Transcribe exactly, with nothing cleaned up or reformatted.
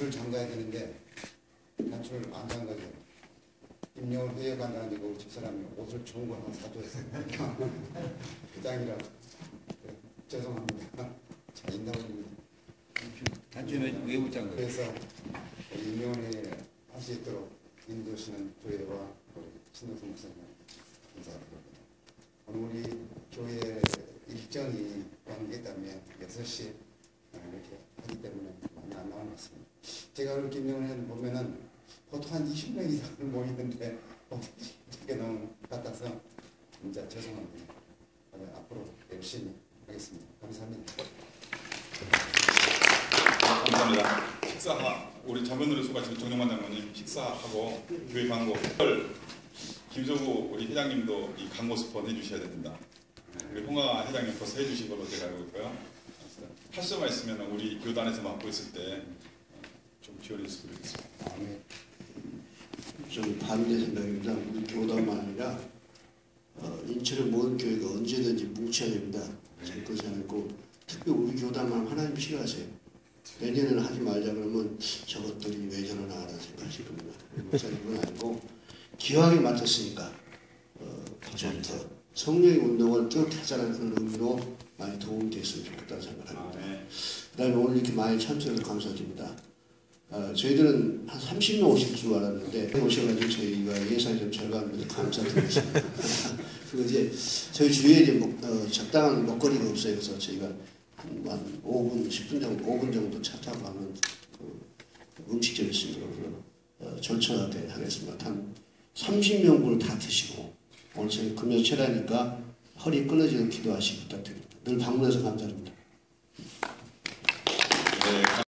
단추를 잠가야 되는데 단추를 안 잠가죠. 김영을 회의 간다는데 그 집사람이 옷을 좋은 걸 하나 사줘서 부장이라 죄송합니다. 자, 인정드립니다. 단추는 왜 못 잠가요? 그래서 임명을 할 수 있도록 인도시는 교회와 신동수 목사님 감사드립니다. 오늘 우리 교회 일정이 관계 때문에 여섯 시에 이렇게 하기 때문에 많이 안 나온 것 같습니다. 제가 그렇게 임명을 보면은 보통 한 이십 명 이상을 모이는데 어떻게 너무 같아서 진짜 죄송합니다. 앞으로 열심히 하겠습니다. 감사합니다. 감사합니다. 식사하 우리 자문으로 소개하신 정영만 장모님 식사하고 교회 광고. 김소구 우리 회장님도 이 광고 스폰 해주셔야 됩니다. 우리 홍아 회장님 벌써 해주신 걸로 제가 알고 있고요. 할 수만 있으면 우리 교단에서 맡고 있을 때 좀 지원해 주시면 좋겠습니다. 아, 네. 좀 반대 생각입니다. 우리 교단만 아니라 어, 인천의 모든 교회가 언제든지 뭉쳐야 됩니다. 제 것이 아니고 특히 우리 교단만 하나님 싫어하세요. 내년에는 하지 말자 그러면 저것들이 왜 저러나 하는 생각하실 겁니다. 목사님은 아니고 기왕에 맡았으니까 어, 좀 더 성령의 운동을 뚜렷하자는 그런 의미로 많이 도움이 됐으면 좋겠다는 생각을 합니다. 아, 네. 그 다음에 오늘 이렇게 많이 참석해서 감사드립니다. 어, 저희들은 한 삼십 명 오실 줄 알았는데 오셔가지고 저희가 예산이 좀 절감해서 감사드리겠습니다. 그리고 이제 저희 주위에 이제 뭐, 어, 적당한 먹거리가 없어요. 그래서 저희가 한, 한 오 분, 십 분 정도, 오 분 정도 차 타고 가면 그, 음식점이 있습니다. 그래서 어, 절차하게 하겠습니다. 한 삼십 명분을 다 드시고 오늘 저희 금요철이니까 허리 끊어지는 기도하시기 부탁드립니다. 늘 방문해서 감사드립니다.